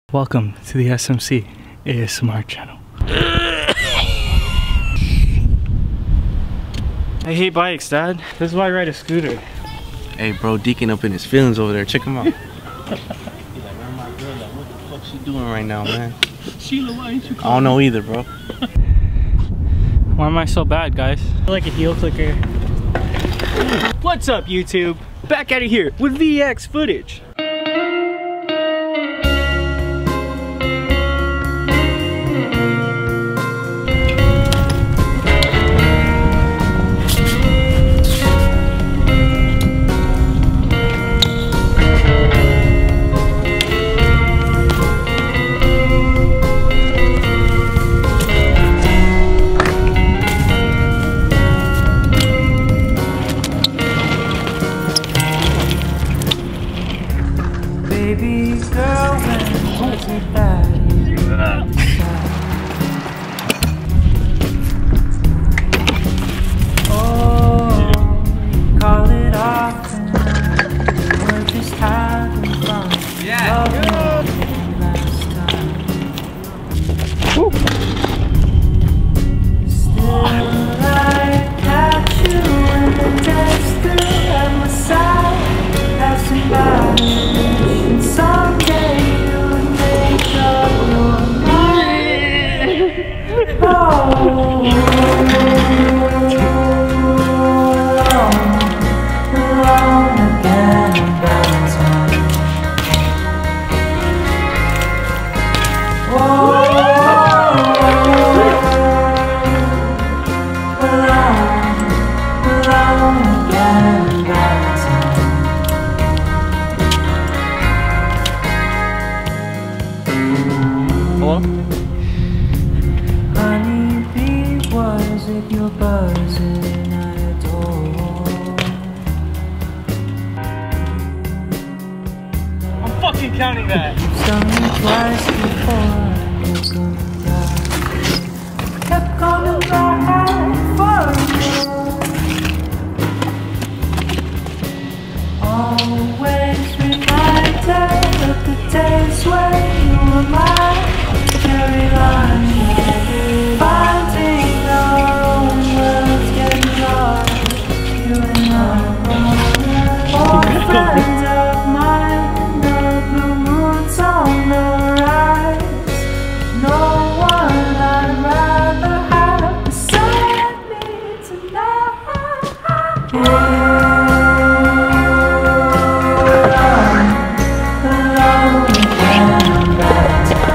Welcome to the SMC ASMR channel. I hate bikes, Dad. This is why I ride a scooter. Hey bro, Deacon up in his feelings over there. Check him out. He's like, where my girl at? What the fuck she doing right now, man? Sheila, why ain't you I don't know either, bro. Why am I so bad, guys? I feel like a heel clicker. What's up, YouTube? Back at it here with VX footage. Baby girl, when was it that you oh, call it off and we're just having fun. Yeah, last time. Still I catch you in the desk at my side. Have somebody. Someday you'll make up your mind. Oh, alone again about time. Alone again about time. Honey bee, was it your buzzing I adore? I'm fucking counting that. You've stung me twice before I kept coming back for more. Always reminded of the days when you were mine. Carry on, finding our own worlds, getting lost. You and I, old friends of mine, the blue moon's on the rise. No one I'd rather have beside me tonight. Alone again, back.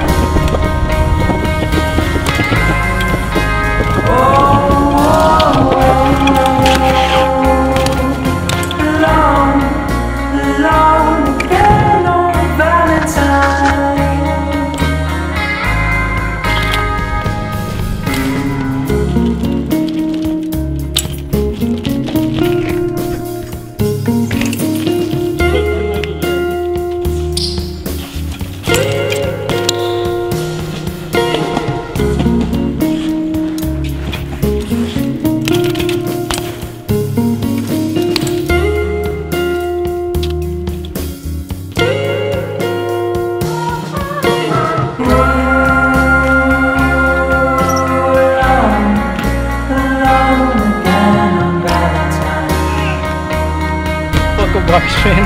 Production.